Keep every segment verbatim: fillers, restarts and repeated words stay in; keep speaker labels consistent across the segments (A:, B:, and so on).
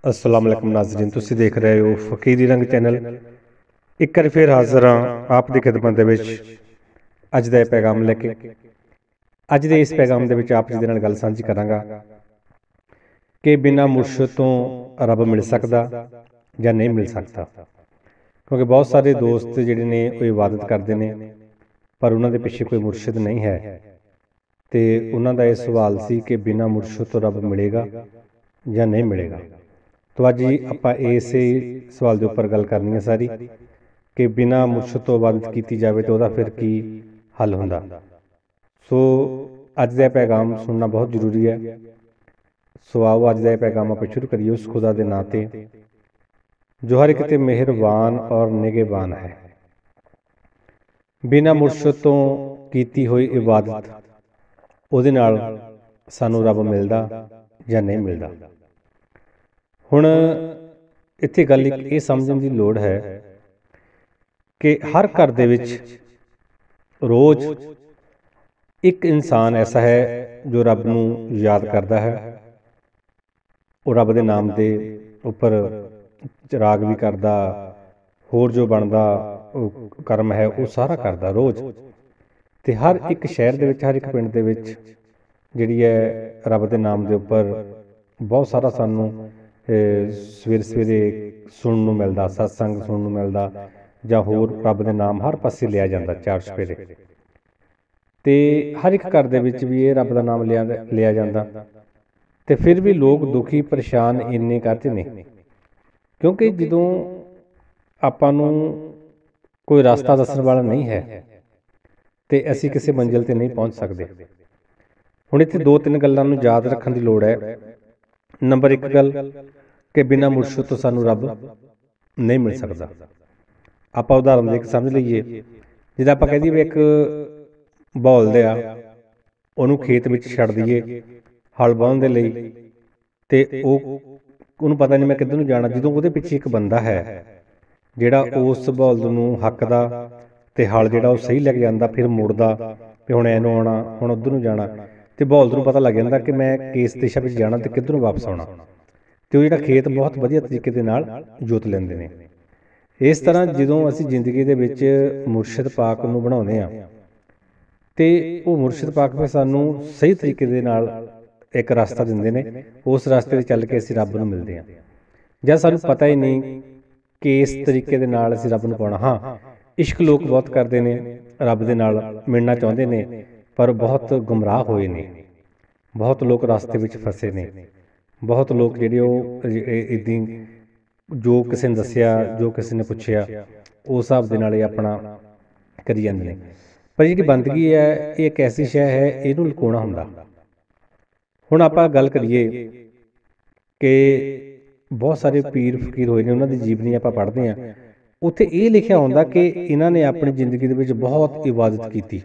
A: अस्सलाम वालेकुम नाज़रीन, तुसीं देख रहे हो फकीरी रंग चैनल। एक बार फिर हाज़र हाँ आप दी खिदमत दे विच अज दा पैगाम लैके। अज दे इस पैगाम दे विच आप जी दे नाल गल सांझी करांगा कि बिना मुर्शद तो रब मिल सकदा जां नहीं मिल सकदा। क्योंकि बहुत सारे दोस्त जिहड़े ने वो इबादत करते हैं पर उन्हां दे पिछे कोई मुर्शद नहीं है, तो उन्हां दा ये सवाल सी कि बिना मुर्शद तो रब मिलेगा जां नहीं मिलेगा। तो अज आप इस सवाल के उपर गल करनी है सारी कि बिना मुर्शद तो इबादत की जाए तो वह फिर की हल होंदा। सो अज का पैगाम सुनना बहुत जरूरी है। सो आओ अज का पैगाम आप शुरू करिए उस खुदा के नाँ ते जो हर एक ते मेहरबान और निगहबान है। बिना मुर्शद तो की हुई इबादत उहदे नाल सानू रब मिलदा जां नहीं मिलदा। हुण इत्थे गल एक ये समझण दी लोड़ है कि हर घर दे विच रोज़ एक इंसान ऐसा है जो रब नूं याद करता है। वो रब दे नाम दे उपर चिराग भी करदा, होर जो बनदा कर्म है वो सारा करदा रोज़। ते हर एक शहर दे विच हर एक पिंड दे विच जिहड़ी है रब दे नाम दे उपर बहुत सारा सानू सवेरे सवेरे सुनने नूं मिलदा, सत्संग सुनने नूं मिलदा जां होर रब दे नाम हर पासे लिया जांदा चार सवेरे। ते हर एक घर दे विच भी ये रब दा नाम लिया लिया जांदा। ते फिर भी लोग दुखी परेशान इन्ने करते ने क्योंकि जदों आपां नूं कोई रास्ता दस्सण वाला नहीं है ते असीं किसी मंजिल ते नहीं पहुँच सकते। हुण इत्थे दो तीन गल्लां नूं याद रखण दी लोड़ है। नंबर एक गल कि बिना मुर्शद तो सानू रब नहीं मिल सकता। आप उदाहरण दे के समझ लीए, जिद्दां आपां कह दईए भी एक बौलद आ उहनूं खेत विच छड्ड दईए हल वाहण दे लई, ते उहनूं पता नहीं मैं किद्धर नूं जाना। जदों उहदे पिछे एक बंदा है जिहड़ा उस बौलद नूं हकदा ते हल जिहड़ा वो सही लैके जांदा, फिर मुड़दा भी हुण ऐनूं आउणा हुण उधर नूं जाना, ते बौलद नूं पता लग जांदा कि मैं किस दिशा विच जाना ते किधरों वापस आउणा। ते वो जिहड़ा खेत बहुत वधिया तरीके दे नाल जोत लैंदे ने। इस तरह जदों असीं जिंदगी दे विच मुर्शद पाक नूं बनाउने आ ते वो मुर्शद पाक फिर सानूं सही तरीके दे नाल एक रास्ता दिंदे ने। उस रास्ते ते चल के असीं रब नूं मिलदे आ। जां सानूं पता ही नहीं कि इस तरीके दे नाल असीं रब नूं पाउणा। हाँ, इश्क लोग बहुत करते ने, रब दे नाल मिलना चाहुंदे ने पर बहुत गुमराह होए ने। बहुत लोग रास्ते विच फसे ने। बहुत लोग जिहड़े वो इदां जो किसी ने दस्सिया जो किसी ने पुछया उस हिसाब दे नाल अपना करी जांदे ने। पर जिहड़ी बंदगी है ये एक ऐसी शै है इहनूं लुकाउणा हुंदा। हुण आपां गल करिए कि बहुत सारे पीर फकीर होए ने, उन्हां दी जीवनी आपां पढ़दे आ, उत्थे ये लिखिया हुंदा कि इन्हां ने अपनी जिंदगी दे विच बहुत इबादत कीती।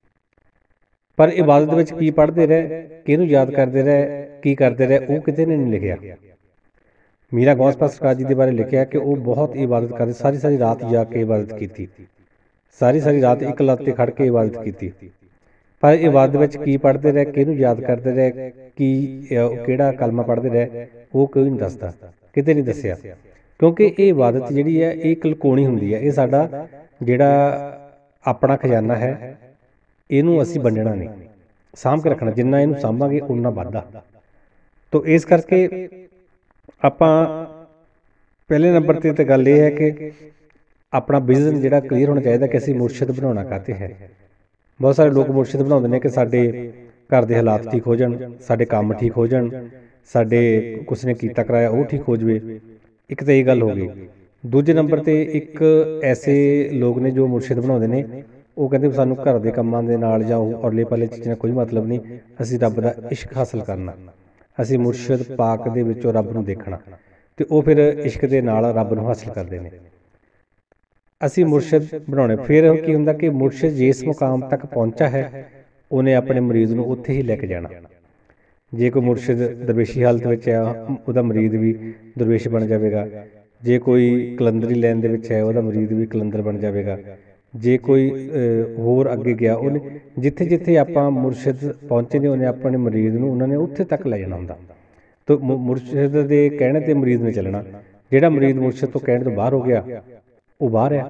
A: पर इबादत विच की पढ़दे रहे, किहनूं याद करदे रहे, की करदे रहे, वो किते ने नहीं लिखिया। मीरा गौस पाक सरकार जी के बारे लिखिया कि वो बहुत इबादत करते, सारी सारी रात जाग के इबादत की, सारी सारी रात एक लत्त ते खड़ के इबादत की। पर इबादत विच की पढ़ते रहे, किहनूं याद करते रहे, की किहड़ा कलमा पढ़ते रहे, वो कोई नहीं दसदा, किते नहीं दस्सिया। क्योंकि ये इबादत जिहड़ी है ये एक लुकाउणी हुंदी है। ये साडा जिहड़ा अपना खजाना है इहनूं असीं वंडਣਾ नहीं, साਂਭ के रखना। जिन्ना इहनूं ਸਾਂਭਾਂਗੇ उन्ना वाधा। तो इस करके आपां पहले नंबर ते गल ये है कि अपना विजन जिहड़ा क्लीयर होना चाहिए कि असीं मुर्शद बनाउणा काते है। बहुत सारे लोग मुर्शद बनाउंदे ने कि साडे घर दे हालात ठीक हो जाण, साडे काम ठीक हो जाण, साडे कुछ ने कीता कराया वो ठीक हो जावे। एक तो ये गल हो गई। दूजे नंबर ते एक ऐसे लोग ने जो मुर्शद बनाउंदे ने, वो कहते सानूं घर दे कामां दे नाल जां औरले पहले चीज़ां कोई मतलब नहीं, असीं रब दा इश्क हासिल करना, असीं मुर्शद पाक दे विचों रब नूं देखना, ते वो फिर इश्क दे नाल रब नूं हासिल करदे ने। असीं मुर्शद बनाउणे। फिर की हुंदा कि मुर्शद जिस मुकाम तक पहुंचा है उन्हें अपने मरीद नूं उत्थे ही लैके जाना। जे कोई मुर्शद दरवेशी हालत विच है उहदा मरीद भी दरवेश बन जाएगा। जे कोई कलंदरी लैन दे विच है उहदा मरीद भी कलंदर बन जाएगा। जे कोई होर अगे गया उन्हें जिथे जिथे आपां मुर्शद पहुंचे ने उन्हें अपने मरीद नूं उन्होंने उत्थे तक लै जाना हुंदा। ਤੋ ਮੁ- ਮੁਰਸ਼ਿਦ ਦੇ ਕਹਿਣੇ ਤੇ ਮਰੀਦ ਨੇ ਚੱਲਣਾ। ਜਿਹੜਾ ਮਰੀਦ ਮੁਰਸ਼ਿਦ ਤੋਂ ਕਹਿਣ ਤੋਂ ਬਾਹਰ ਹੋ ਗਿਆ ਉਹ ਬਾਹਰ ਆ।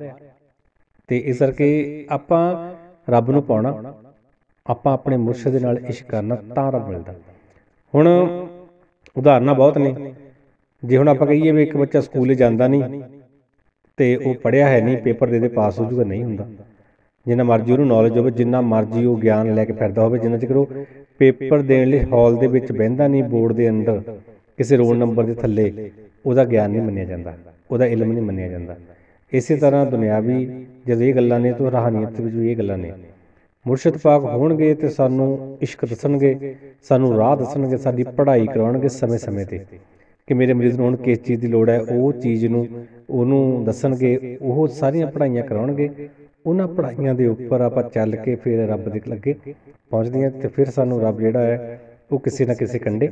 A: ਤੇ ਇਸ ਕਰਕੇ ਆਪਾਂ ਰੱਬ ਨੂੰ ਪਾਉਣਾ, ਆਪਾਂ ਆਪਣੇ ਮੁਰਸ਼ਿਦ ਦੇ ਨਾਲ ਇਸ਼ਕ ਕਰਨਾ ਤਾਂ ਰੱਬ ਮਿਲਦਾ। ਹੁਣ ਉਦਾਹਰਨਾਂ ਬਹੁਤ ਨੇ। ਜੇ ਹੁਣ ਆਪਾਂ ਕਹੀਏ ਵੀ ਇੱਕ ਬੱਚਾ ਸਕੂਲ ਜਾਂਦਾ ਨਹੀਂ ਤੇ ਉਹ ਪੜ੍ਹਿਆ ਹੈ ਨਹੀਂ, ਪੇਪਰ ਦੇ ਦੇ ਪਾਸ ਹੋ ਜੂਗਾ, ਨਹੀਂ ਹੁੰਦਾ। ਜਿੰਨਾ ਮਰਜ਼ੀ ਉਹਨੂੰ ਨੌਲੇਜ ਹੋਵੇ, ਜਿੰਨਾ ਮਰਜ਼ੀ ਉਹ ਗਿਆਨ ਲੈ ਕੇ ਫਿਰਦਾ ਹੋਵੇ, ਜਿੰਨਾ ਚਿਰ ਉਹ ਪੇਪਰ ਦੇਣ ਲਈ ਹਾਲ ਦੇ ਵਿੱਚ ਬਹਿੰਦਾ ਨਹੀਂ, ਬੋਰਡ ਦੇ ਅੰਦਰ ਕਿਸੇ ਰੋਲ ਨੰਬਰ ਦੇ ਥੱਲੇ, ਉਹਦਾ ਗਿਆਨ ਨਹੀਂ ਮੰਨਿਆ ਜਾਂਦਾ, ਉਹਦਾ ਇਲਮ ਨਹੀਂ ਮੰਨਿਆ ਜਾਂਦਾ। ਇਸੇ ਤਰ੍ਹਾਂ ਦੁਨਿਆਵੀ ਜਦ ਇਹ ਗੱਲਾਂ ਨੇ ਤਾਂ ਰੂਹਾਨੀਅਤ ਵਿੱਚ ਵੀ ਇਹ ਗੱਲਾਂ ਨੇ। ਮੁਰਸ਼ਿਦ ਪਾਕ ਹੋਣਗੇ ਤੇ ਸਾਨੂੰ ਇਸ਼ਕ ਦੱਸਣਗੇ, ਸਾਨੂੰ ਰਾਹ ਦੱਸਣਗੇ, ਸਾਡੀ ਪੜ੍ਹਾਈ ਕਰਾਉਣਗੇ ਸਮੇਂ ਸਮੇਂ 'ਤੇ ਕਿ ਮੇਰੇ ਮਰੀਜ਼ ਨੂੰ ਹੁਣ ਕਿਸ ਚੀਜ਼ ਦੀ ਲੋੜ ਹੈ, ਉਹ ਚੀਜ਼ ਨੂੰ ਉਹਨੂੰ ਦੱਸਣਗੇ। ਉਹ ਸਾਰੀਆਂ ਪੜ੍ਹਾਈਆਂ ਕਰਾਉਣਗੇ। ਉਹਨਾਂ ਪੜ੍ਹਾਈਆਂ ਦੇ ਉੱਪਰ ਆਪਾਂ ਚੱਲ ਕੇ ਫਿਰ ਰੱਬ ਦੇ ਲੱਗੇ ਪਹੁੰਚਦੇ ਹਾਂ ਅਤੇ ਫਿਰ ਸਾਨੂੰ ਰੱਬ ਜਿਹੜਾ ਹੈ ਉਹ ਕਿਸੇ ਨਾ ਕਿਸੇ ਕੰਢੇ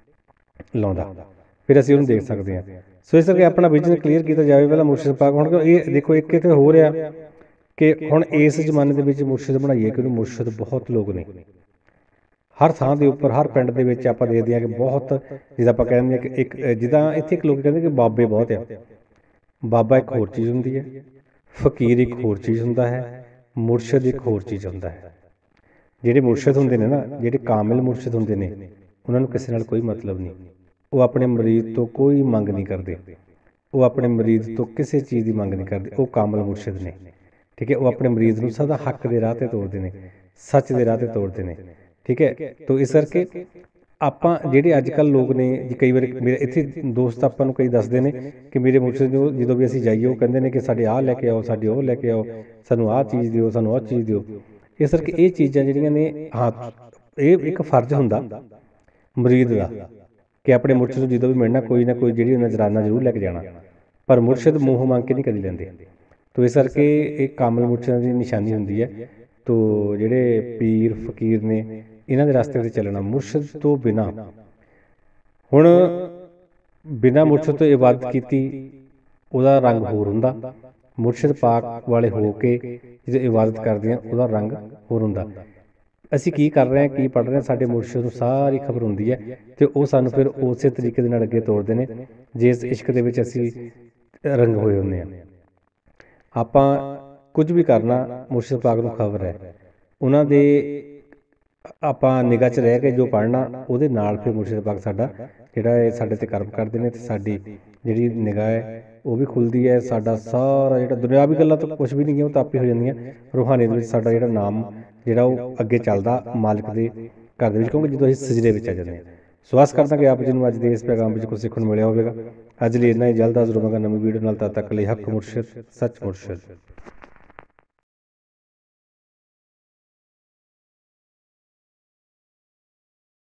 A: ਲਾਉਂਦਾ, ਫਿਰ ਅਸੀਂ ਉਹਨੂੰ ਦੇਖ ਸਕਦੇ ਹਾਂ। ਸੋ ਇਸ ਕਰਕੇ ਆਪਣਾ ਵਿਜ਼ਨ ਕਲੀਅਰ ਕੀਤਾ ਜਾਵੇ ਪਹਿਲਾਂ ਮੁਰਸ਼ਿਦ ਪਾਕ। ਹੁਣ ਇਹ ਦੇਖੋ ਇੱਕ ਕਿਤੇ ਹੋ ਰਿਹਾ ਕਿ ਹੁਣ ਇਸ ਜ਼ਮਾਨੇ ਦੇ ਵਿੱਚ ਮੁਰਸ਼ਿਦ ਬਣਾਈਏ, ਕਿਉਂਕਿ ਮੁਰਸ਼ਿਦ ਬਹੁਤ ਲੋਕ ਨੇ ਹਰ ਥਾਂ ਦੇ ਉੱਪਰ, ਹਰ ਪਿੰਡ ਦੇ ਵਿੱਚ ਆਪਾਂ ਦੇਖਦੇ ਹਾਂ ਕਿ ਬਹੁਤ, ਜਿੱਦਾਂ ਆਪਾਂ ਕਹਿੰਦੇ ਹਾਂ ਕਿ ਇੱਕ ਜਿੱਦਾਂ ਇੱਥੇ ਇੱਕ ਲੋਕ ਕਹਿੰਦੇ ਕਿ ਬਾਬੇ ਬਹੁਤ ਆ। ਬਾਬਾ ਇੱਕ ਹੋਰ ਚੀਜ਼ ਹੁੰਦੀ ਹੈ, ਫਕੀਰ ਇੱਕ ਹੋਰ ਚੀਜ਼ ਹੁੰਦਾ ਹੈ, ਮੁਰਸ਼ਿਦ ਇੱਕ ਹੋਰ ਚੀਜ਼ ਹੁੰਦਾ ਹੈ। ਜਿਹੜੇ ਮੁਰਸ਼ਿਦ ਹੁੰਦੇ ਨੇ ਨਾ, ਜਿਹੜੇ ਕਾਮਿਲ ਮੁਰਸ਼ਿਦ ਹੁੰਦੇ ਨੇ, ਉਹਨਾਂ ਨੂੰ ਕਿਸੇ ਨਾਲ ਕੋਈ ਮਤਲਬ ਨਹੀਂ। ਉਹ ਆਪਣੇ ਮਰੀਜ਼ ਤੋਂ ਕੋਈ ਮੰਗ ਨਹੀਂ ਕਰਦੇ, ਉਹ ਆਪਣੇ ਮਰੀਜ਼ ਤੋਂ ਕਿਸੇ ਚੀਜ਼ ਦੀ ਮੰਗ ਨਹੀਂ ਕਰਦੇ। ਉਹ ਕਾਮਿਲ ਮੁਰਸ਼ਿਦ ਨੇ, ਠੀਕ ਹੈ। ਉਹ ਆਪਣੇ ਮਰੀਜ਼ ਨੂੰ ਸਦਾ ਹੱਕ ਦੇ ਰਾਹ 'ਤੇ ਤੋਰਦੇ ਨੇ, ਸੱਚ ਦੇ ਰਾਹ 'ਤੇ ਤੋਰਦੇ ਨੇ, ਠੀਕ ਹੈ। ਤੋ ਇਸ ਕਰਕੇ ਆਪਾਂ ਜਿਹੜੇ ਅੱਜ ਕੱਲ੍ਹ ਲੋਕ ਨੇ ਜੀ, ਕਈ ਵਾਰ ਮੇਰੇ ਇੱਥੇ ਦੋਸਤ ਆਪਾਂ ਨੂੰ ਕਈ ਦੱਸਦੇ ਨੇ ਕਿ ਮੇਰੇ ਮੁਰਸ਼ਿਦ ਨੂੰ ਜਦੋਂ ਵੀ ਅਸੀਂ ਜਾਈਏ ਉਹ ਕਹਿੰਦੇ ਨੇ ਕਿ ਸਾਡੇ ਆਹ ਲੈ ਕੇ ਆਓ, ਸਾਡੇ ਉਹ ਲੈ ਕੇ ਆਓ, ਸਾਨੂੰ ਆਹ ਚੀਜ਼ ਦਿਓ, ਸਾਨੂੰ ਆਹ ਚੀਜ਼ ਦਿਓ। ਇਸ ਕਰਕੇ ਇਹ ਚੀਜ਼ਾਂ ਜਿਹੜੀਆਂ ਨੇ, ਹਾਂ ਇਹ ਇੱਕ ਫਰਜ਼ ਹੁੰਦਾ ਮਰੀਦ ਦਾ ਕਿ ਆਪਣੇ ਮੁਰਸ਼ਿਦ ਨੂੰ ਜਦੋਂ ਵੀ ਮਿਲਣਾ ਕੋਈ ਨਾ ਕੋਈ ਜਿਹੜੀ ਨਜ਼ਰਾਨਾ ਜ਼ਰੂਰ ਲੈ ਕੇ ਜਾਣਾ, ਪਰ ਮੁਰਸ਼ਿਦ ਮੂੰਹ ਮੰਗ ਕੇ ਨਹੀਂ ਕਦੀ ਲੈਂਦੇ। ਤੋ ਇਸ ਕਰਕੇ ਇਹ ਕਾਮਿਲ ਮੁਰਸ਼ਿਦਾਂ ਦੀ ਨਿਸ਼ਾਨੀ ਹੁੰਦੀ ਹੈ। ਤੋ ਜਿਹੜੇ ਪੀਰ ਫਕੀਰ ਨੇ ਇਹਨਾਂ ਦੇ ਰਸਤੇ 'ਤੇ ਚੱਲਣਾ, ਮੁਰਸ਼ਿਦ ਤੋਂ ਬਿਨਾਂ। ਹੁਣ ਬਿਨਾਂ ਮੁਰਸ਼ਿਦ ਤੋਂ ਇਬਾਦਤ ਕੀਤੀ ਉਹਦਾ ਰੰਗ ਹੋਰ ਹੁੰਦਾ, ਮੁਰਸ਼ਿਦ ਪਾਕ ਵਾਲੇ ਹੋ ਕੇ ਜਦੋਂ ਇਬਾਦਤ ਕਰਦੇ ਹਾਂ ਉਹਦਾ ਰੰਗ ਹੋਰ ਹੁੰਦਾ। ਅਸੀਂ ਕੀ ਕਰ ਰਹੇ ਹਾਂ, ਕੀ ਪੜ੍ਹ ਰਹੇ ਹਾਂ, ਸਾਡੇ ਮੁਰਸ਼ਿਦ ਨੂੰ ਸਾਰੀ ਖਬਰ ਹੁੰਦੀ ਹੈ ਅਤੇ ਉਹ ਸਾਨੂੰ ਫਿਰ ਉਸੇ ਤਰੀਕੇ ਦੇ ਨਾਲ ਅੱਗੇ ਤੋਰਦੇ ਨੇ ਜਿਸ ਇਸ਼ਕ ਦੇ ਵਿੱਚ ਅਸੀਂ ਰੰਗ ਹੋਏ ਹੁੰਦੇ ਹਾਂ। ਆਪਾਂ ਕੁਝ ਵੀ ਕਰਨਾ ਮੁਰਸ਼ਿਦ ਪਾਕ ਨੂੰ ਖਬਰ ਹੈ, ਉਹਨਾਂ ਦੇ ਆਪਾਂ ਨਿਗਾਹ 'ਚ ਰਹਿ ਕੇ ਜੋ ਪੜ੍ਹਨਾ ਉਹਦੇ ਨਾਲ ਫਿਰ ਮੁਰਸ਼ਿਦ ਪਾਕ ਸਾਡਾ ਜਿਹੜਾ ਹੈ ਸਾਡੇ 'ਤੇ ਕਰਮ ਕਰਦੇ ਨੇ ਅਤੇ ਸਾਡੀ ਜਿਹੜੀ ਨਿਗਾਹ ਹੈ ਉਹ ਵੀ ਖੁੱਲ੍ਹਦੀ ਹੈ। ਸਾਡਾ ਸਾਰਾ ਜਿਹੜਾ ਦੁਨਿਆਵੀ ਗੱਲਾਂ ਤਾਂ ਕੁਛ ਵੀ ਨਹੀਂ ਹੈ, ਉਹ ਤਾਂ ਆਪੇ ਹੋ ਜਾਂਦੀਆਂ। ਰੂਹਾਨੀਅਤ ਵਿੱਚ ਸਾਡਾ ਜਿਹੜਾ ਨਾਮ ਜਿਹੜਾ ਉਹ ਅੱਗੇ ਚੱਲਦਾ ਮਾਲਕ ਦੇ ਘਰ ਦੇ ਵਿੱਚ, ਕਿਉਂਕਿ ਜਦੋਂ ਅਸੀਂ ਸਜਦੇ ਵਿੱਚ ਆ ਜਾਂਦੇ ਹਾਂ। ਸੋ ਆਸ ਕਰਦਾ ਕਿ ਆਪ ਜੀ ਨੂੰ ਅੱਜ ਦੇ ਇਸ ਪੈਗਾਮ ਵਿੱਚ ਕੁਝ ਸਿੱਖਣ ਨੂੰ ਮਿਲਿਆ ਹੋਵੇਗਾ। ਅੱਜ ਲਈ ਇੰਨਾ ਹੀ, ਜਲਦ ਹਾਜ਼ਰ ਹੋਵਾਂਗਾ ਨਵੀਂ ਵੀਡੀਓ ਨਾਲ। ਤਦ ਤੱਕ ਲਈ ਹੱਕ ਮੁਰਸ਼ਿਦ, ਸੱਚ ਮੁਰਸ਼ਿਦ।